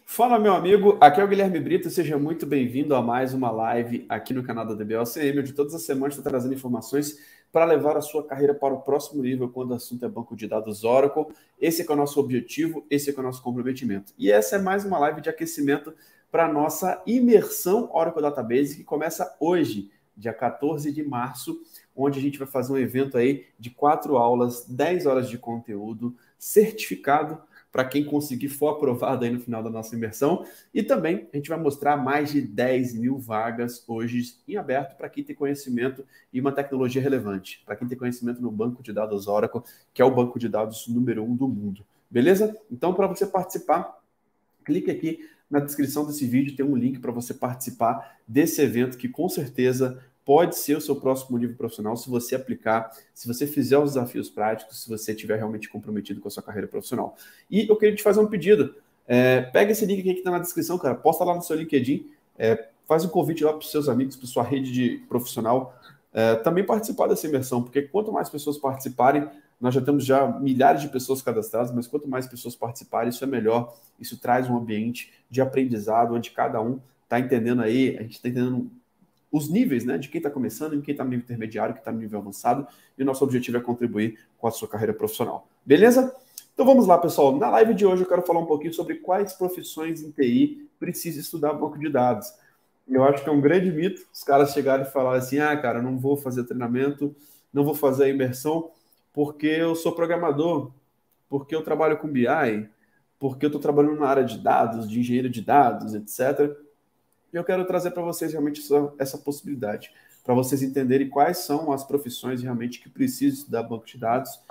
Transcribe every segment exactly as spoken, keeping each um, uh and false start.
Fala, meu amigo, aqui é o Guilherme Brito, seja muito bem-vindo a mais uma live aqui no canal da D B O C M, onde todas as semanas estou trazendo informações para levar a sua carreira para o próximo nível quando o assunto é banco de dados Oracle. Esse é, é o nosso objetivo, esse é, é o nosso comprometimento. E essa é mais uma live de aquecimento para a nossa imersão Oracle Database, que começa hoje, dia quatorze de março, onde a gente vai fazer um evento aí de quatro aulas, dez horas de conteúdo, certificado, para quem conseguir for aprovado aí no final da nossa imersão. E também a gente vai mostrar mais de dez mil vagas hoje em aberto para quem tem conhecimento e uma tecnologia relevante, para quem tem conhecimento no banco de dados Oracle, que é o banco de dados número um do mundo. Beleza? Então, para você participar, clique aqui na descrição desse vídeo, tem um link para você participar desse evento que com certeza pode ser o seu próximo nível profissional se você aplicar, se você fizer os desafios práticos, se você estiver realmente comprometido com a sua carreira profissional. E eu queria te fazer um pedido. É, pega esse link aqui que está na descrição, cara, posta lá no seu LinkedIn, é, faz um convite lá para os seus amigos, para sua rede de profissional, é, também participar dessa imersão, porque quanto mais pessoas participarem, nós já temos já milhares de pessoas cadastradas, mas quanto mais pessoas participarem, isso é melhor, isso traz um ambiente de aprendizado, onde cada um está entendendo aí, a gente está entendendo os níveis, né, de quem está começando, de quem está no nível intermediário, que está no nível avançado, e o nosso objetivo é contribuir com a sua carreira profissional. Beleza? Então vamos lá, pessoal. Na live de hoje eu quero falar um pouquinho sobre quais profissões em T I precisa estudar banco de dados. Eu acho que é um grande mito os caras chegarem e falarem assim, ah, cara, não vou fazer treinamento, não vou fazer a imersão, porque eu sou programador, porque eu trabalho com B I, porque eu estou trabalhando na área de dados, de engenheiro de dados, etcétera. E eu quero trazer para vocês realmente essa, essa possibilidade, para vocês entenderem quais são as profissões realmente que precisam estudar banco de dados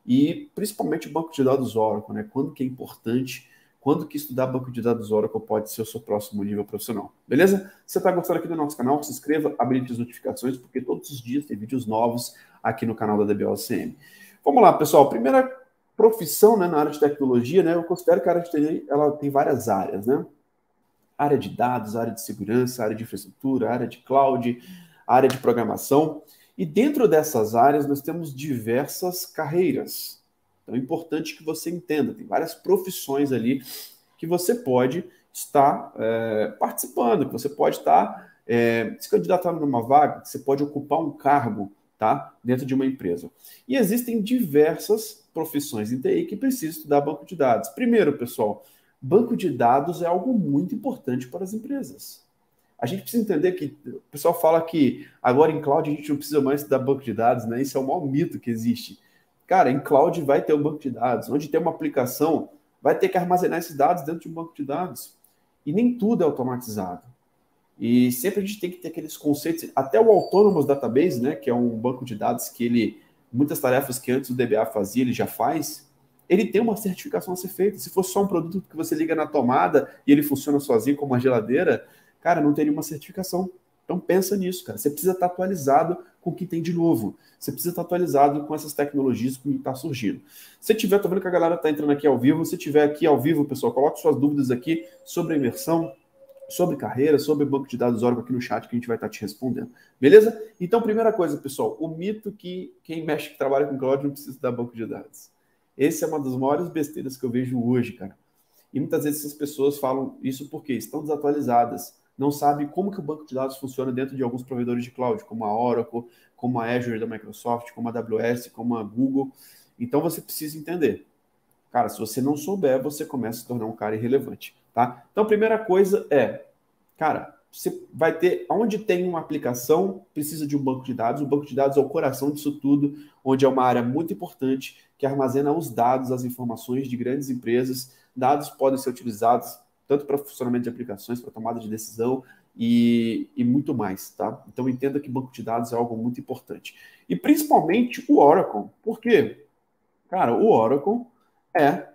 e principalmente o banco de dados Oracle, né? Quando que é importante, quando que estudar banco de dados Oracle pode ser o seu próximo nível profissional. Beleza? Se você está gostando aqui do nosso canal, se inscreva, habilite as notificações, porque todos os dias tem vídeos novos aqui no canal da D B O C M. Vamos lá, pessoal. Primeira profissão, né, na área de tecnologia, né? Eu considero que a área de T I ela tem várias áreas, né? Área de dados, área de segurança, área de infraestrutura, área de cloud, área de programação. E dentro dessas áreas nós temos diversas carreiras. Então é importante que você entenda, tem várias profissões ali que você pode estar é, participando, que você pode estar é, se candidatando numa vaga, que você pode ocupar um cargo, tá, dentro de uma empresa. E existem diversas profissões em T I que precisam estudar banco de dados. Primeiro, pessoal, banco de dados é algo muito importante para as empresas. A gente precisa entender que o pessoal fala que agora em cloud a gente não precisa mais estudar banco de dados, né? Isso é o maior mito que existe. Cara, em cloud vai ter um banco de dados. Onde tem uma aplicação, vai ter que armazenar esses dados dentro de um banco de dados. E nem tudo é automatizado. E sempre a gente tem que ter aqueles conceitos, até o Autonomous Database, né, que é um banco de dados que ele, muitas tarefas que antes o D B A fazia, ele já faz, ele tem uma certificação a ser feita. Se fosse só um produto que você liga na tomada e ele funciona sozinho como uma geladeira, cara, não teria uma certificação. Então pensa nisso, cara. Você precisa estar atualizado com o que tem de novo. Você precisa estar atualizado com essas tecnologias que estão surgindo. Se tiver, tô vendo que a galera está entrando aqui ao vivo. Se tiver aqui ao vivo, pessoal, coloque suas dúvidas aqui sobre a imersão, sobre carreira, sobre banco de dados Oracle aqui no chat que a gente vai estar te respondendo. Beleza? Então, primeira coisa, pessoal, o mito que quem mexe, que trabalha com cloud não precisa dar banco de dados. Essa é uma das maiores besteiras que eu vejo hoje, cara. E muitas vezes essas pessoas falam isso porque estão desatualizadas, não sabem como que o banco de dados funciona dentro de alguns provedores de cloud, como a Oracle, como a Azure da Microsoft, como a A W S, como a Google. Então você precisa entender. Cara, se você não souber, você começa a se tornar um cara irrelevante, tá? Então a primeira coisa é, cara, você vai ter, onde tem uma aplicação, precisa de um banco de dados. O banco de dados é o coração disso tudo, onde é uma área muito importante que armazena os dados, as informações de grandes empresas. Dados podem ser utilizados tanto para funcionamento de aplicações, para tomada de decisão e, e muito mais, tá? Então entenda que banco de dados é algo muito importante. E principalmente o Oracle. Por quê? Cara, o Oracle é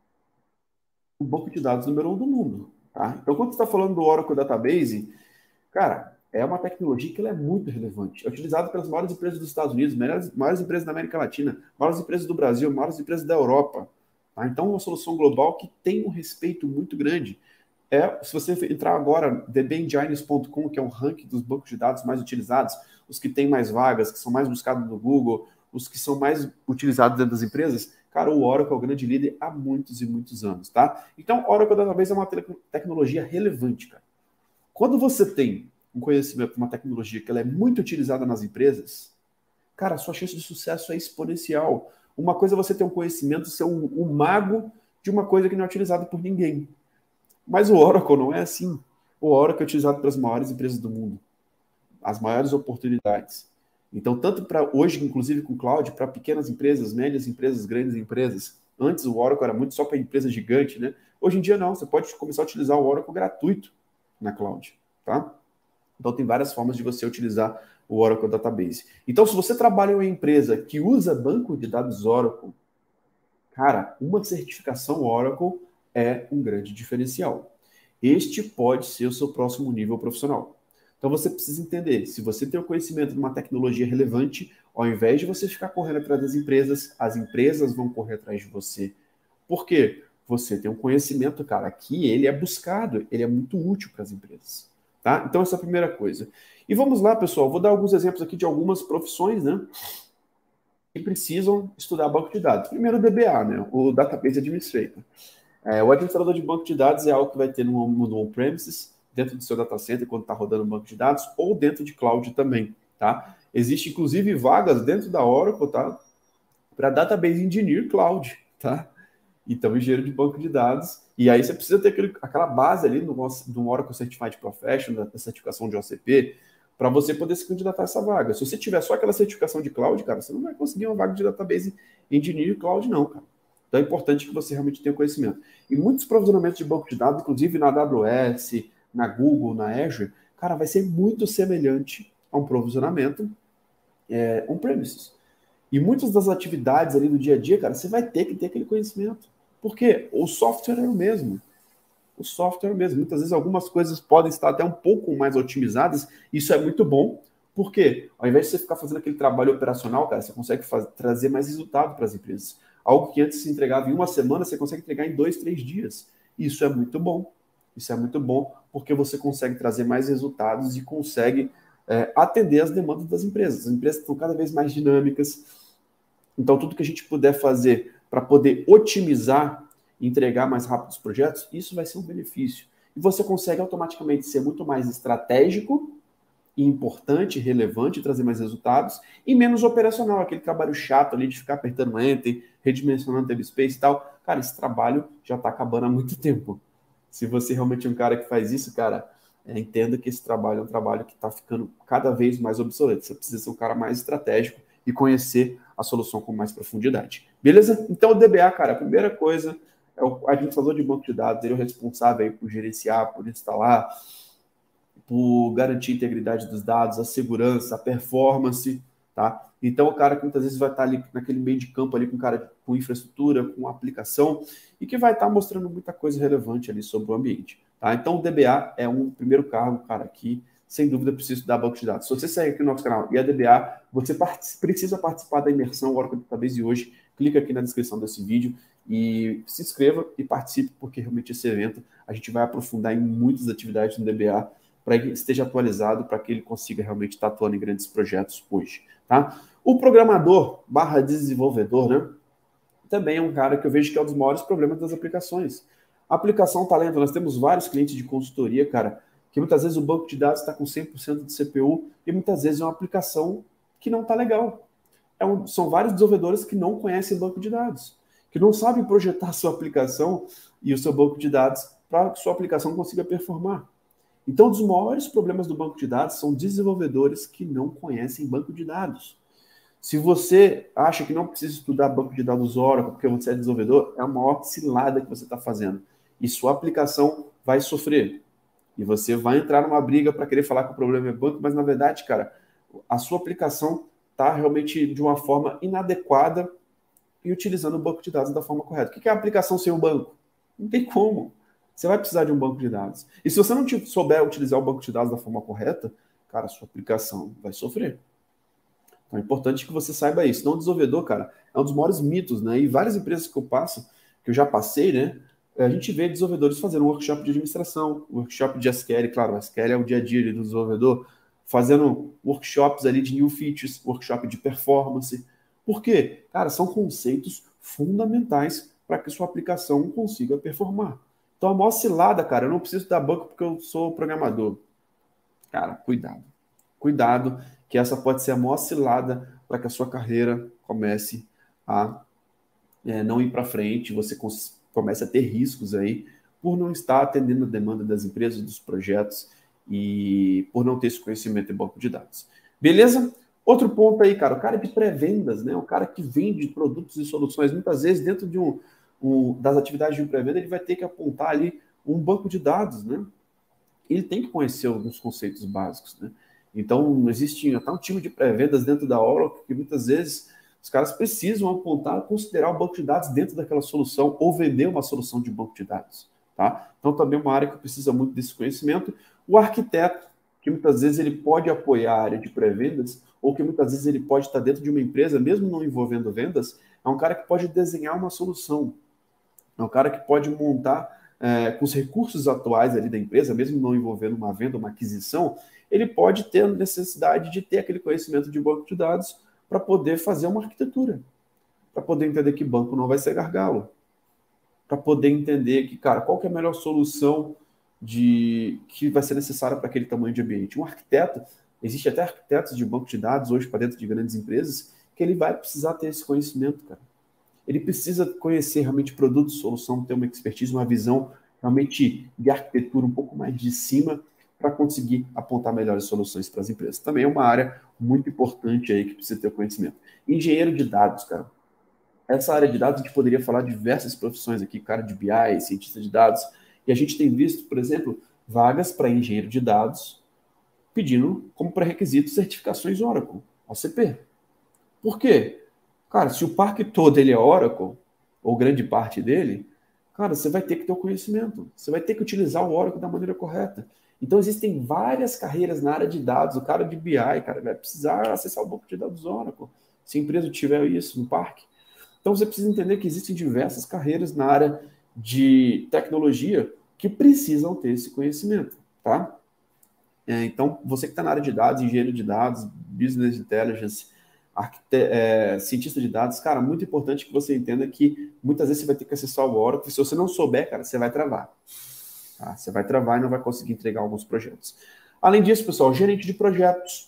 o banco de dados número um do mundo, tá? Então quando você está falando do Oracle Database, cara, é uma tecnologia que ela é muito relevante. É utilizada pelas maiores empresas dos Estados Unidos, maiores, maiores empresas da América Latina, maiores empresas do Brasil, maiores empresas da Europa. Tá? Então, é uma solução global que tem um respeito muito grande. É, se você entrar agora, d b engines ponto com, que é um ranking dos bancos de dados mais utilizados, os que têm mais vagas, que são mais buscados no Google, os que são mais utilizados dentro das empresas, Cara, o Oracle é o grande líder há muitos e muitos anos, tá? Então, Oracle Database é uma te tecnologia relevante, cara. Quando você tem um conhecimento, uma tecnologia que ela é muito utilizada nas empresas, cara, a sua chance de sucesso é exponencial. Uma coisa é você ter um conhecimento, ser um, um mago de uma coisa que não é utilizada por ninguém. Mas o Oracle não é assim. O Oracle é utilizado pelas maiores empresas do mundo, as maiores oportunidades. Então, tanto para hoje, inclusive com o cloud, para pequenas empresas, médias empresas, grandes empresas. Antes o Oracle era muito só para empresa gigante, né? Hoje em dia não, você pode começar a utilizar o Oracle gratuito na cloud, tá? Então tem várias formas de você utilizar o Oracle Database. Então, se você trabalha em uma empresa que usa banco de dados Oracle, cara, uma certificação Oracle é um grande diferencial. Este pode ser o seu próximo nível profissional. Então você precisa entender, se você tem o conhecimento de uma tecnologia relevante, ao invés de você ficar correndo atrás das empresas, as empresas vão correr atrás de você. Por quê? Você tem um conhecimento, cara, que ele é buscado, ele é muito útil para as empresas. Tá? Então essa é a primeira coisa. E vamos lá, pessoal, vou dar alguns exemplos aqui de algumas profissões, né, que precisam estudar banco de dados. Primeiro o D B A, né, o Database Administrator. É, o administrador de banco de dados é algo que vai ter no, no on-premises, dentro do seu data center, quando está rodando um banco de dados, ou dentro de cloud também, tá? Existe, inclusive, vagas dentro da Oracle, tá? Para Database Engineer Cloud, tá? Então, engenheiro de banco de dados. E aí você precisa ter aquele, aquela base ali no, no Oracle Certified Professional, da certificação de O C P, para você poder se candidatar a essa vaga. Se você tiver só aquela certificação de cloud, cara, você não vai conseguir uma vaga de Database Engineer Cloud, não, cara. Então é importante que você realmente tenha conhecimento. E muitos provisionamentos de banco de dados, inclusive na A W S, na Google, na Azure, cara, vai ser muito semelhante a um provisionamento é, on-premises. E muitas das atividades ali do dia a dia, cara, você vai ter que ter aquele conhecimento. Por quê? O software é o mesmo. O software é o mesmo. Muitas vezes algumas coisas podem estar até um pouco mais otimizadas. Isso é muito bom. Por quê? Ao invés de você ficar fazendo aquele trabalho operacional, cara, você consegue fazer, trazer mais resultado para as empresas. Algo que antes se entregava em uma semana, você consegue entregar em dois, três dias. Isso é muito bom. Isso é muito bom porque você consegue trazer mais resultados e consegue é, atender as demandas das empresas. As empresas estão cada vez mais dinâmicas. Então, tudo que a gente puder fazer para poder otimizar e entregar mais rápido os projetos, isso vai ser um benefício. E você consegue automaticamente ser muito mais estratégico e importante, relevante, trazer mais resultados, e menos operacional, aquele trabalho chato ali de ficar apertando enter, redimensionando table space e tal. Cara, esse trabalho já está acabando há muito tempo. Se você realmente é um cara que faz isso, cara, é, entenda que esse trabalho é um trabalho que está ficando cada vez mais obsoleto. Você precisa ser um cara mais estratégico e conhecer a solução com mais profundidade. Beleza? Então, o D B A, cara, a primeira coisa é o administrador de banco de dados, ele é o responsável aí por gerenciar, por instalar, por garantir a integridade dos dados, a segurança, a performance, tá? Então, o cara que muitas vezes vai estar ali naquele meio de campo ali com cara com infraestrutura, com aplicação, e que vai estar mostrando muita coisa relevante ali sobre o ambiente, tá? Então, o D B A é um primeiro cargo, cara, que sem dúvida precisa estudar banco de dados. Se você sair aqui no nosso canal e é D B A, você part- precisa participar da imersão Oracle Database de hoje. Clica aqui na descrição desse vídeo e se inscreva e participe, porque realmente esse evento a gente vai aprofundar em muitas atividades no D B A para que esteja atualizado, para que ele consiga realmente estar atuando em grandes projetos hoje, tá? O programador barra desenvolvedor, né? Também é um cara que eu vejo que é um dos maiores problemas das aplicações. A aplicação tá lenta, nós temos vários clientes de consultoria, cara, que muitas vezes o banco de dados está com cem por cento de C P U e muitas vezes é uma aplicação que não está legal. É um, são vários desenvolvedores que não conhecem banco de dados, que não sabem projetar a sua aplicação e o seu banco de dados para que sua aplicação consiga performar. Então, um dos maiores problemas do banco de dados são desenvolvedores que não conhecem banco de dados. Se você acha que não precisa estudar banco de dados Oracle porque você é desenvolvedor, é uma maior cilada que você está fazendo. E sua aplicação vai sofrer. E você vai entrar numa briga para querer falar que o problema é banco, mas na verdade, cara, a sua aplicação está realmente de uma forma inadequada e utilizando o banco de dados da forma correta. O que é a aplicação sem o banco? Não tem como. Você vai precisar de um banco de dados. E se você não souber utilizar o banco de dados da forma correta, cara, a sua aplicação vai sofrer. Então é importante que você saiba isso. Não, o desenvolvedor, cara, é um dos maiores mitos, né? E várias empresas que eu passo, que eu já passei, né? A gente vê desenvolvedores fazendo um workshop de administração, um workshop de S Q L, claro, o S Q L é o dia a dia ali do desenvolvedor, fazendo workshops ali de new features, workshop de performance. Por quê? Cara, são conceitos fundamentais para que sua aplicação consiga performar. Então, a maior cilada, cara, eu não preciso dar banco porque eu sou programador. Cara, cuidado. Cuidado, que essa pode ser a maior cilada para que a sua carreira comece a é, não ir para frente, você comece a ter riscos aí por não estar atendendo a demanda das empresas, dos projetos e por não ter esse conhecimento em banco de dados. Beleza? Outro ponto aí, cara, o cara de pré-vendas, né? O cara que vende produtos e soluções, muitas vezes dentro de um, um das atividades de um pré-venda, ele vai ter que apontar ali um banco de dados, né? Ele tem que conhecer alguns conceitos básicos, né? Então, existe até um time de pré-vendas dentro da Oracle que muitas vezes os caras precisam apontar, considerar o banco de dados dentro daquela solução ou vender uma solução de banco de dados, tá? Então, também é uma área que precisa muito desse conhecimento. O arquiteto, que muitas vezes ele pode apoiar a área de pré-vendas ou que muitas vezes ele pode estar dentro de uma empresa, mesmo não envolvendo vendas, é um cara que pode desenhar uma solução, é um cara que pode montar é, com os recursos atuais ali da empresa, mesmo não envolvendo uma venda, uma aquisição, ele pode ter a necessidade de ter aquele conhecimento de banco de dados para poder fazer uma arquitetura, para poder entender que banco não vai ser gargalo, para poder entender que, cara, qual que é a melhor solução de que vai ser necessária para aquele tamanho de ambiente. Um arquiteto, existe até arquitetos de banco de dados hoje para dentro de grandes empresas, que ele vai precisar ter esse conhecimento, cara. Ele precisa conhecer realmente produto, solução, ter uma expertise, uma visão realmente de arquitetura um pouco mais de cima para conseguir apontar melhores soluções para as empresas. Também é uma área muito importante aí que precisa ter conhecimento. Engenheiro de dados, cara. Essa área de dados a gente poderia falar de diversas profissões aqui, cara de B I, cientista de dados, e a gente tem visto, por exemplo, vagas para engenheiro de dados pedindo como pré-requisito certificações Oracle, O C P. Por quê? Cara, se o parque todo ele é Oracle, ou grande parte dele, cara, você vai ter que ter o conhecimento. Você vai ter que utilizar o Oracle da maneira correta. Então, existem várias carreiras na área de dados. O cara de B I, cara, vai precisar acessar o banco de dados Oracle. Se a empresa tiver isso no parque. Então, você precisa entender que existem diversas carreiras na área de tecnologia que precisam ter esse conhecimento, tá? É, então, você que está na área de dados, engenheiro de dados, business intelligence, arquite- é, cientista de dados, cara, muito importante que você entenda que muitas vezes você vai ter que acessar o Oracle. Se você não souber, cara, você vai travar. Tá? Você vai travar e não vai conseguir entregar alguns projetos. Além disso, pessoal, gerente de projetos.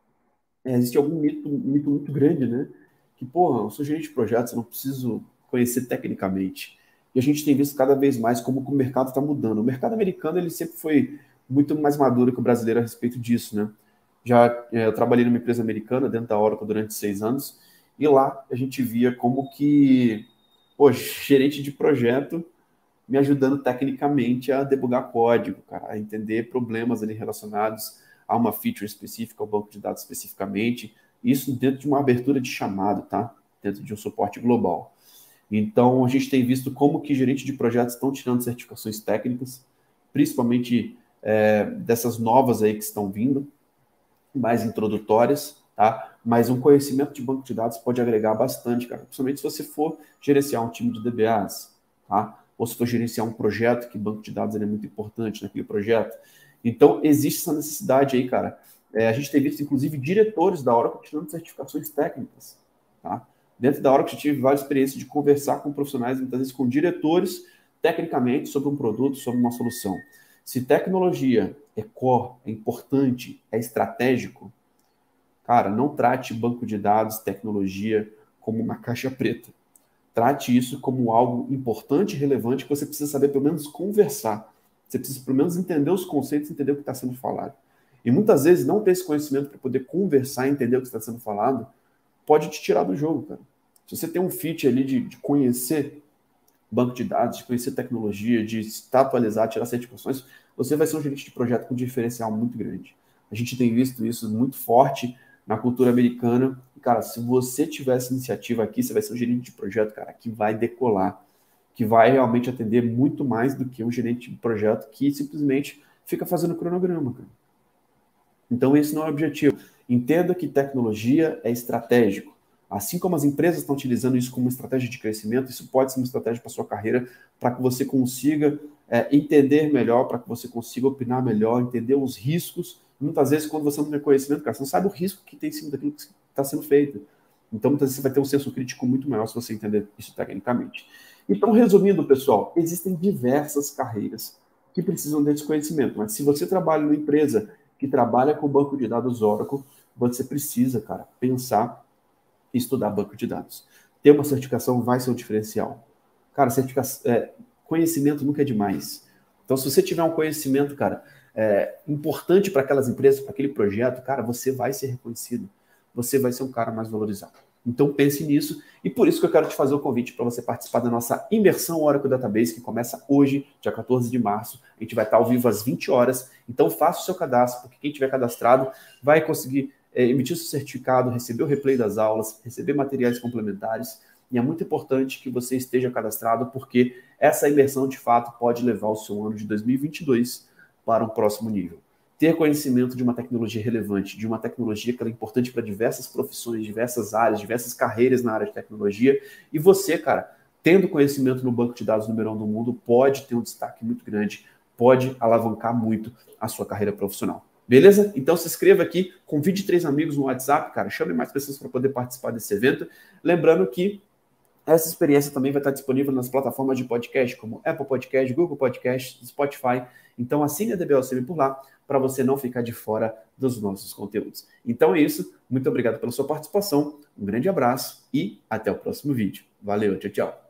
É, existe algum mito, mito muito grande, né? Que, porra, eu sou gerente de projetos, eu não preciso conhecer tecnicamente. E a gente tem visto cada vez mais como o mercado está mudando. O mercado americano, ele sempre foi muito mais maduro que o brasileiro a respeito disso, né? Já é, eu trabalhei numa empresa americana, dentro da Oracle, durante seis anos, e lá a gente via como que, pô, gerente de projeto me ajudando tecnicamente a debugar código, cara, a entender problemas ali relacionados a uma feature específica, ao banco de dados especificamente, isso dentro de uma abertura de chamado, tá? Dentro de um suporte global. Então, a gente tem visto como que gerentes de projetos estão tirando certificações técnicas, principalmente é, dessas novas aí que estão vindo, mais introdutórias, tá? Mas um conhecimento de banco de dados pode agregar bastante, cara, principalmente se você for gerenciar um time de D B As, tá? Ou se for gerenciar um projeto, que banco de dados é muito importante naquele projeto. Então, existe essa necessidade aí, cara. É, a gente tem visto, inclusive, diretores da Oracle tirando certificações técnicas, tá? Dentro da Oracle, eu tive várias experiências de conversar com profissionais, muitas vezes com diretores, tecnicamente, sobre um produto, sobre uma solução. Se tecnologia é core, é importante, é estratégico, cara, não trate banco de dados, tecnologia, como uma caixa preta. Trate isso como algo importante e relevante que você precisa saber, pelo menos, conversar. Você precisa, pelo menos, entender os conceitos, entender o que está sendo falado. E muitas vezes, não ter esse conhecimento para poder conversar e entender o que está sendo falado, pode te tirar do jogo, cara. Se você tem um fit ali de, de conhecer banco de dados, de conhecer tecnologia, de estar atualizado, tirar certificações, você vai ser um gerente de projeto com um diferencial muito grande. A gente tem visto isso muito forte na cultura americana. Cara, se você tiver essa iniciativa aqui, você vai ser um gerente de projeto, cara, que vai decolar, que vai realmente atender muito mais do que um gerente de projeto que simplesmente fica fazendo cronograma, cara. Então, esse não é o objetivo. Entenda que tecnologia é estratégico. Assim como as empresas estão utilizando isso como uma estratégia de crescimento, isso pode ser uma estratégia para a sua carreira, para que você consiga é, entender melhor, para que você consiga opinar melhor, entender os riscos. Muitas vezes, quando você não tem conhecimento, cara, você não sabe o risco que tem em cima daquilo que está sendo feito. Então, muitas vezes você vai ter um senso crítico muito maior se você entender isso tecnicamente. Então, resumindo, pessoal, existem diversas carreiras que precisam desse conhecimento, mas se você trabalha numa empresa que trabalha com banco de dados Oracle, você precisa, cara, pensar e estudar banco de dados. Ter uma certificação vai ser um diferencial. Cara, certificação, é, conhecimento nunca é demais. Então, se você tiver um conhecimento, cara, é, importante para aquelas empresas, para aquele projeto, cara, você vai ser reconhecido. Você vai ser um cara mais valorizado. Então, pense nisso. E por isso que eu quero te fazer o convite para você participar da nossa imersão Oracle Database, que começa hoje, dia quatorze de março. A gente vai estar ao vivo às vinte horas. Então, faça o seu cadastro, porque quem tiver cadastrado vai conseguir é, emitir seu certificado, receber o replay das aulas, receber materiais complementares. E é muito importante que você esteja cadastrado, porque essa imersão, de fato, pode levar o seu ano de dois mil e vinte e dois para um próximo nível. Ter conhecimento de uma tecnologia relevante, de uma tecnologia que é importante para diversas profissões, diversas áreas, diversas carreiras na área de tecnologia. E você, cara, tendo conhecimento no banco de dados número um do mundo, pode ter um destaque muito grande, pode alavancar muito a sua carreira profissional. Beleza? Então se inscreva aqui, convide três amigos no WhatsApp, cara, chame mais pessoas para poder participar desse evento. Lembrando que essa experiência também vai estar disponível nas plataformas de podcast, como Apple Podcast, Google Podcast, Spotify. Então assine a D B L C M por lá, para você não ficar de fora dos nossos conteúdos. Então é isso. Muito obrigado pela sua participação. Um grande abraço e até o próximo vídeo. Valeu, tchau, tchau.